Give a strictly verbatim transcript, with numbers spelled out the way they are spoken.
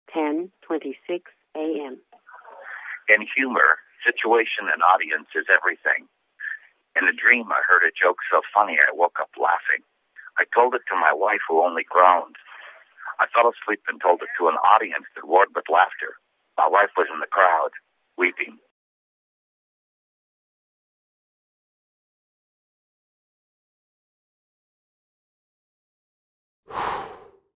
ten twenty-six a.m. In humor, situation and audience is everything. In a dream, I heard a joke so funny I woke up laughing. I told it to my wife, who only groaned. I fell asleep and told it to an audience that roared with laughter. My wife was in the crowd, weeping.